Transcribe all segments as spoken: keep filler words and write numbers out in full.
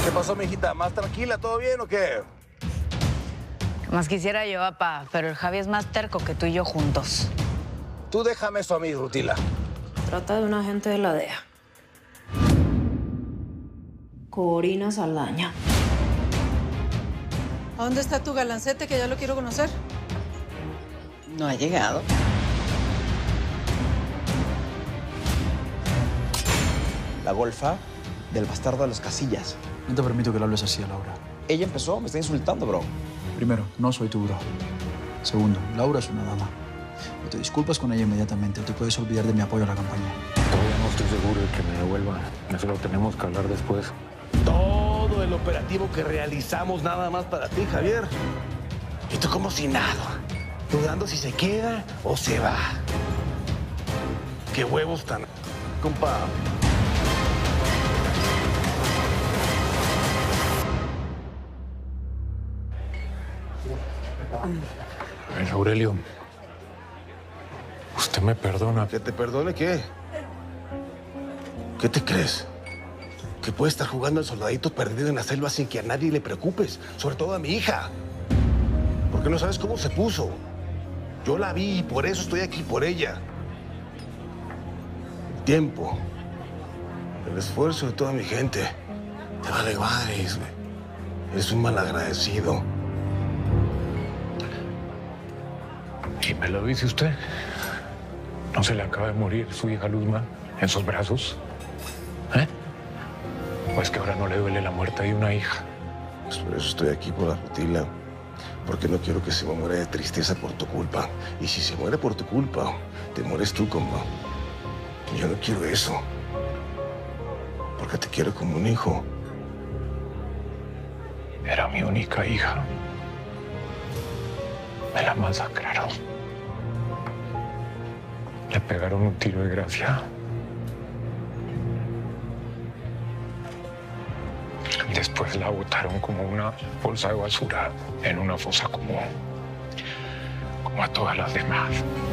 ¿Qué pasó, mijita? ¿Más tranquila? ¿Todo bien o qué? Más quisiera yo, papá, pero el Javi es más terco que tú y yo juntos. Tú déjame eso a mí, Rutila. Trata de un agente de la D E A. Corina Saldaña. ¿A dónde está tu galancete que ya lo quiero conocer? No ha llegado. La golfa del bastardo de los Casillas. No te permito que le hables así a Laura. Ella empezó, me está insultando, bro. Primero, no soy tu bro. Segundo, Laura es una dama. O te disculpas con ella inmediatamente o te puedes olvidar de mi apoyo a la campaña. Todavía no estoy seguro de que me devuelvan. Eso lo tenemos que hablar después. Todo el operativo que realizamos nada más para ti, Javier. Y tú como si nada, dudando si se queda o se va. Qué huevos tan... compa. Ay, Aurelio, ¿usted me perdona? ¿Que te perdone qué? ¿Qué te crees? Que puede estar jugando al soldadito perdido en la selva sin que a nadie le preocupes, sobre todo a mi hija. Porque no sabes cómo se puso. Yo la vi y por eso estoy aquí, por ella. El tiempo, el esfuerzo de toda mi gente. Te vale madres, güey. Eres un malagradecido. ¿Y me lo dice usted? ¿No se le acaba de morir su hija Luzma en sus brazos? ¿Eh? ¿O es que ahora no le duele la muerte de una hija? Pues por eso estoy aquí, por la Rutila. Porque no quiero que se me muera de tristeza por tu culpa. Y si se muere por tu culpa, te mueres tú, compa. Y yo no quiero eso. Porque te quiero como un hijo. Era mi única hija. Me la masacraron. Le pegaron un tiro de gracia. Después la botaron como una bolsa de basura en una fosa común, como a todas las demás.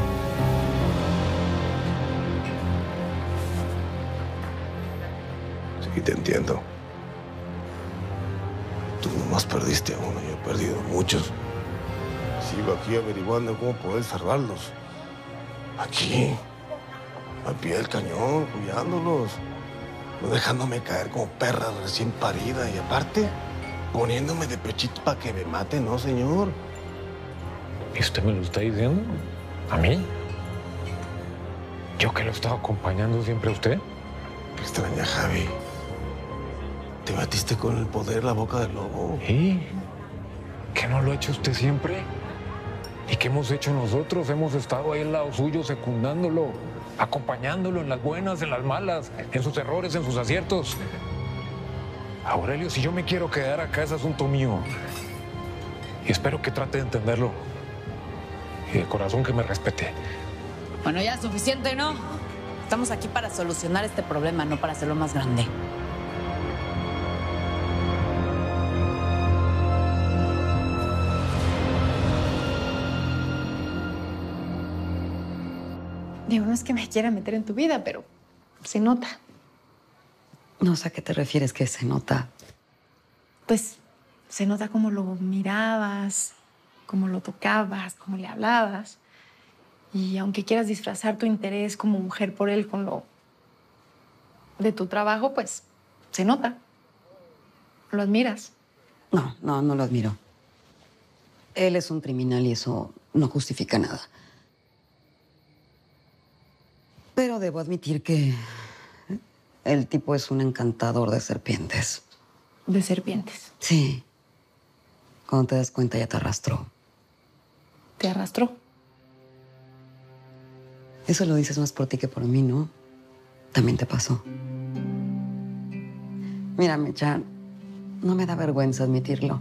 Sí, te entiendo. Tú nomás perdiste a uno, yo he perdido muchos. Sigo aquí averiguando cómo poder salvarlos. Aquí, al pie del cañón, cuidándolos. No dejándome caer como perra recién parida y aparte, poniéndome de pechito para que me mate, ¿no, señor? ¿Y usted me lo está diciendo? ¿A mí? ¿Yo que lo he estado acompañando siempre a usted? Qué extraña, Javi. Te batiste con el poder en la boca del lobo. ¿Y? ¿Qué no lo ha hecho usted siempre? ¿Y qué hemos hecho nosotros? Hemos estado ahí al lado suyo, secundándolo, acompañándolo en las buenas, en las malas, en sus errores, en sus aciertos. Aurelio, si yo me quiero quedar acá es asunto mío. Y espero que trate de entenderlo. Y de corazón que me respete. Bueno, ya es suficiente, ¿no? Estamos aquí para solucionar este problema, no para hacerlo más grande. Digo, no es que me quiera meter en tu vida, pero se nota. No sé a qué te refieres que se nota. Pues se nota cómo lo mirabas, cómo lo tocabas, cómo le hablabas. Y aunque quieras disfrazar tu interés como mujer por él con lo de tu trabajo, pues se nota. Lo admiras. No, no, no lo admiro. Él es un criminal y eso no justifica nada. Pero debo admitir que el tipo es un encantador de serpientes. De serpientes. Sí. Cuando te das cuenta ya te arrastró. ¿Te arrastró? Eso lo dices más por ti que por mí, ¿no? También te pasó. Mira, Mecha, no me da vergüenza admitirlo.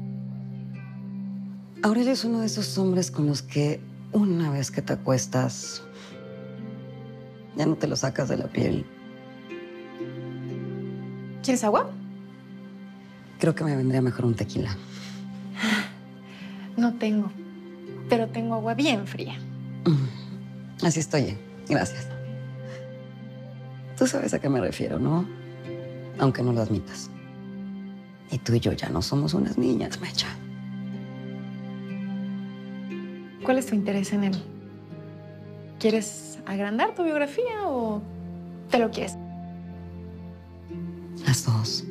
Aurelio es uno de esos hombres con los que una vez que te acuestas, ya no te lo sacas de la piel. ¿Quieres agua? Creo que me vendría mejor un tequila. No tengo, pero tengo agua bien fría. Mm, así estoy, ¿eh? Gracias. Tú sabes a qué me refiero, ¿no? Aunque no lo admitas. Y tú y yo ya no somos unas niñas, Mecha. ¿Cuál es tu interés en él? ¿Quieres agrandar tu biografía o te lo quieres? Las dos.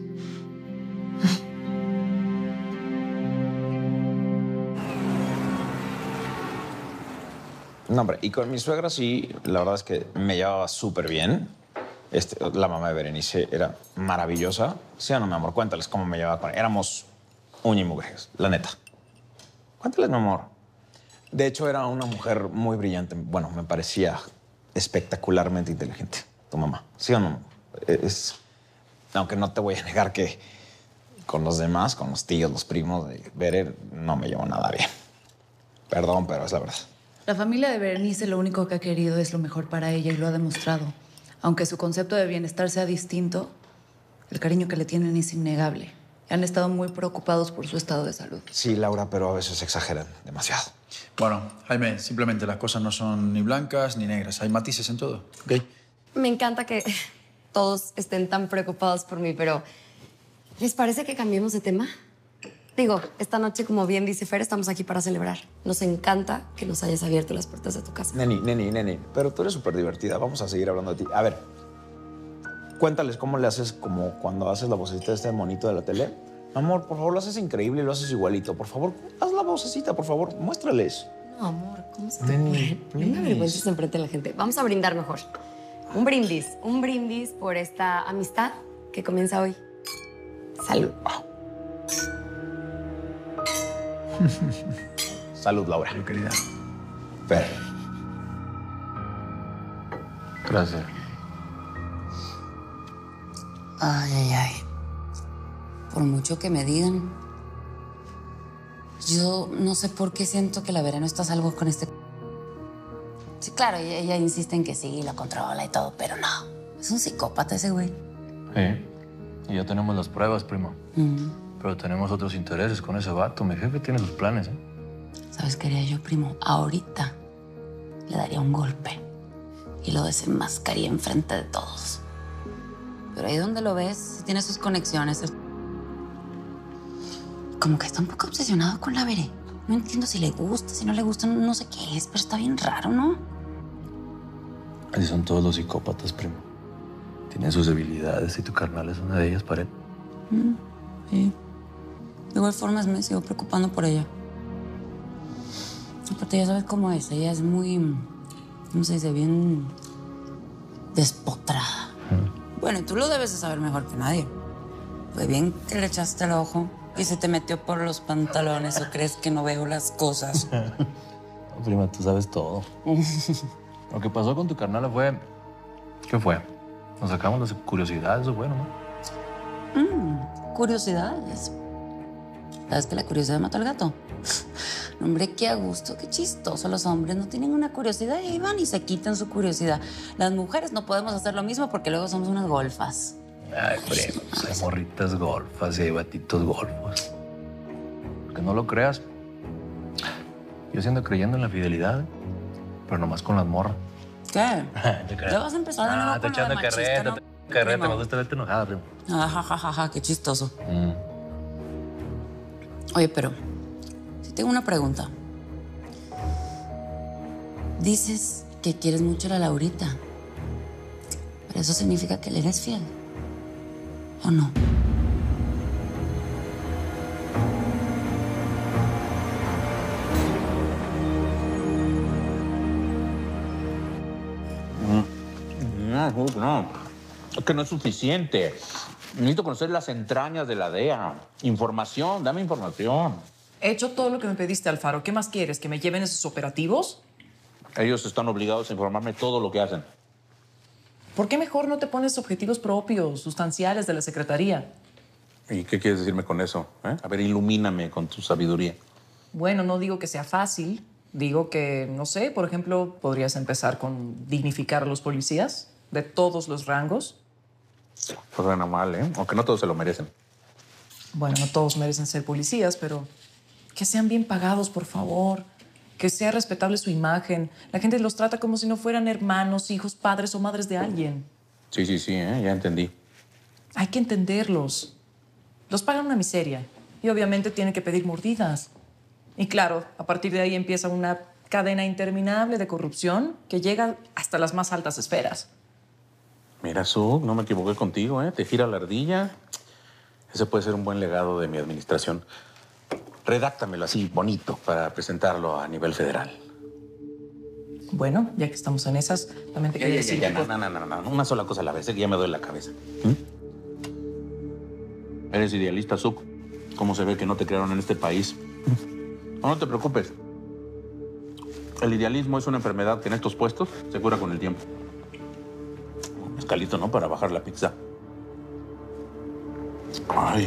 No, hombre, y con mi suegra sí, la verdad es que me llevaba súper bien. Este, la mamá de Berenice era maravillosa. Sí o no, mi amor, cuéntales cómo me llevaba con ella. Éramos uña y mugres, la neta. Cuéntales, mi amor. De hecho, era una mujer muy brillante. Bueno, me parecía espectacularmente inteligente, tu mamá. ¿Sí o no? Es... Aunque no te voy a negar que con los demás, con los tíos, los primos de Bere, no me llevo nada bien. Perdón, pero es la verdad. La familia de Berenice lo único que ha querido es lo mejor para ella y lo ha demostrado. Aunque su concepto de bienestar sea distinto, el cariño que le tienen es innegable. Han estado muy preocupados por su estado de salud. Sí, Laura, pero a veces exageran demasiado. Bueno, Jaime, simplemente las cosas no son ni blancas ni negras. Hay matices en todo, ¿ok? Me encanta que todos estén tan preocupados por mí, pero ¿les parece que cambiemos de tema? Digo, esta noche, como bien dice Fer, estamos aquí para celebrar. Nos encanta que nos hayas abierto las puertas de tu casa. Neni, neni, neni, pero tú eres súper divertida. Vamos a seguir hablando de ti. A ver, cuéntales cómo le haces como cuando haces la vocecita de este monito de la tele. Amor, por favor, lo haces increíble y lo haces igualito. Por favor, haz la vocecita, por favor, muéstrales. No, amor, ¿cómo se te ocurre? No me avergüences enfrente de la gente. Vamos a brindar mejor. Un brindis, un brindis por esta amistad que comienza hoy. Salud. Oh. Salud, Laura. Mi querida. Fer. Gracias. Ay, ay, ay. Por mucho que me digan, yo no sé por qué siento que la Vera no está a salvo con este... Sí, claro, ella, ella insiste en que sí, lo controla y todo, pero no. Es un psicópata ese güey. Sí, y ya tenemos las pruebas, primo. Mm. Pero tenemos otros intereses con ese vato. Mi jefe tiene sus planes, ¿eh? ¿Sabes qué haría yo, primo? Ahorita le daría un golpe y lo desenmascaría enfrente de todos. Pero ahí donde lo ves, tiene sus conexiones. Como que está un poco obsesionado con la Bere. No entiendo si le gusta, si no le gusta, no sé qué es, pero está bien raro, ¿no? Así son todos los psicópatas, primo. Tienen sus debilidades y tu carnal es una de ellas para él. Mm, sí. De igual forma me sigo preocupando por ella. Aparte, ya sabes cómo es. Ella es muy, ¿cómo se dice? Bien despotrada. Mm. Bueno, y tú lo debes de saber mejor que nadie. Fue bien que le echaste el ojo y se te metió por los pantalones o crees que no veo las cosas. No, prima, tú sabes todo. Lo que pasó con tu carnal fue... ¿Qué fue? Nos sacamos las curiosidades, eso bueno, ¿no? Mm, curiosidades. ¿Sabes que la curiosidad mata al gato? Hombre, qué a gusto, qué chistoso. Los hombres no tienen una curiosidad y ahí van y se quitan su curiosidad. Las mujeres no podemos hacer lo mismo porque luego somos unas golfas. Ay, primo, hay morritas golfas y hay batitos golfos. Que no lo creas. Yo siendo creyendo en la fidelidad, pero nomás con las morras. ¿Qué? ¿Te creas? ¿Ya vas a empezar de nuevo Ah, te con lo de echando machista, carreta, no? te carreta. Primo. Me gusta verte enojada, primo. Ajá, ja, ja, ja, qué chistoso. Mm. Oye, pero sí tengo una pregunta. Dices que quieres mucho a la Laurita, pero eso significa que le eres fiel, ¿o no? No, no, es que no es suficiente. Necesito conocer las entrañas de la D E A. Información, dame información. He hecho todo lo que me pediste, Alfaro. ¿Qué más quieres? ¿Que me lleven esos operativos? Ellos están obligados a informarme todo lo que hacen. ¿Por qué mejor no te pones objetivos propios, sustanciales de la Secretaría? ¿Y qué quieres decirme con eso? ¿Eh? A ver, ilumíname con tu sabiduría. Bueno, no digo que sea fácil. Digo que, no sé, por ejemplo, podrías empezar con dignificar a los policías de todos los rangos. Pues suena mal, ¿eh? Aunque no todos se lo merecen. Bueno, no todos merecen ser policías, pero que sean bien pagados, por favor. Que sea respetable su imagen. La gente los trata como si no fueran hermanos, hijos, padres o madres de alguien. Sí, sí, sí, ¿eh? Ya entendí. Hay que entenderlos. Los pagan una miseria y obviamente tienen que pedir mordidas. Y claro, a partir de ahí empieza una cadena interminable de corrupción que llega hasta las más altas esferas. Mira, Su, no me equivoqué contigo, ¿eh? Te gira la ardilla. Ese puede ser un buen legado de mi administración. Redáctamelo así, bonito, para presentarlo a nivel federal. Bueno, ya que estamos en esas, también te Ya, quería ya, decir... ya, ya, que- no, no, no, no, no, una sola cosa a la vez, ¿eh? Que ya me duele la cabeza. ¿Mm? Eres idealista, Suk. ¿Cómo se ve que no te crearon en este país? No, no te preocupes. El idealismo es una enfermedad que en estos puestos se cura con el tiempo. Un mezcalito, ¿no? Para bajar la pizza. Ay.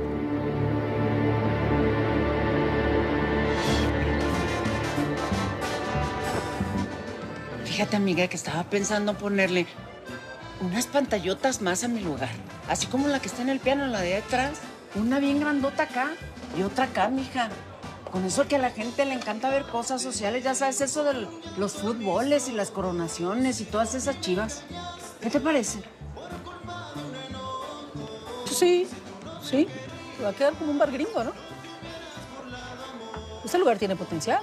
Fíjate, amiga, que estaba pensando ponerle unas pantallotas más a mi lugar. Así como la que está en el piano, la de atrás. Una bien grandota acá y otra acá, mija. Con eso que a la gente le encanta ver cosas sociales, ya sabes, eso de los fútboles y las coronaciones y todas esas chivas. ¿Qué te parece? Sí, sí. Va a quedar como un bar gringo, ¿no? Este lugar tiene potencial.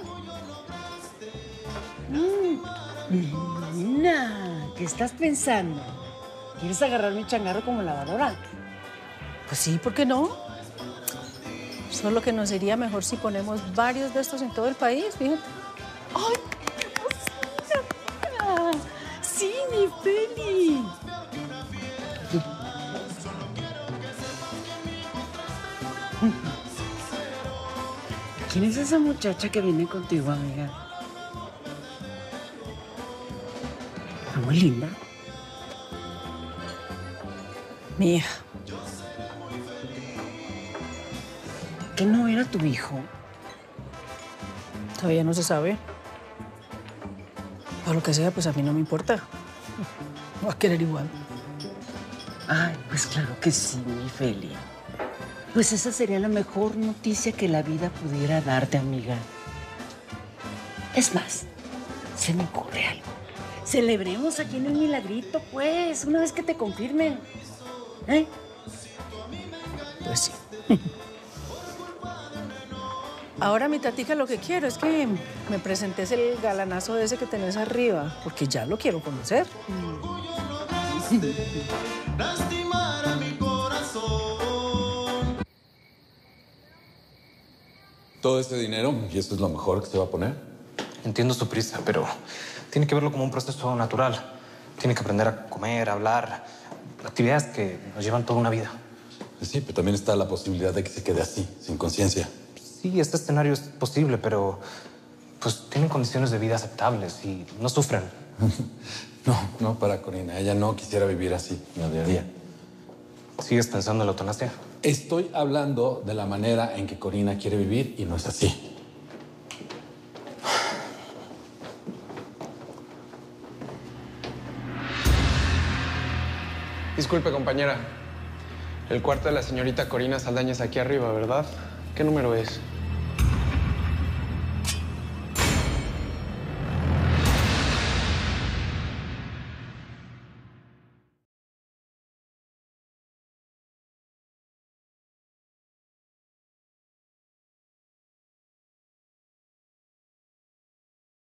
Mm, nena, ¿qué estás pensando? ¿Quieres agarrar mi changarro como lavadora? Pues sí, ¿por qué no? Solo que nos iría mejor si ponemos varios de estos en todo el país, fíjate. ¡Ay, qué hermosura! ¡Sí, mi Feli! ¿Quién es esa muchacha que viene contigo, amiga? Está muy linda. Mi hija. ¿Que no era tu hijo? Todavía no se sabe. Por lo que sea, pues a mí no me importa. Va a querer igual. Ay, pues claro que sí, mi Feli. Pues esa sería la mejor noticia que la vida pudiera darte, amiga. Es más, se me ocurre algo. Celebremos aquí en el Milagrito, pues, una vez que te confirmen. ¿Eh? Pues sí. Ahora, mi tatica, lo que quiero es que me presentes el galanazo de ese que tenés arriba, porque ya lo quiero conocer. Lastimar a mi corazón. Todo este dinero, y esto es lo mejor que se va a poner. Entiendo su prisa, pero tiene que verlo como un proceso natural. Tiene que aprender a comer, a hablar, actividades que nos llevan toda una vida. Sí, pero también está la posibilidad de que se quede así, sin conciencia. Sí, este escenario es posible, pero pues tienen condiciones de vida aceptables y no sufren. No, no para Corina. Ella no quisiera vivir así, en el día a día. ¿Sigues pensando en la eutanasia? Estoy hablando de la manera en que Corina quiere vivir y no es así. Disculpe, compañera. El cuarto de la señorita Corina Saldaña es aquí arriba, ¿verdad? ¿Qué número es?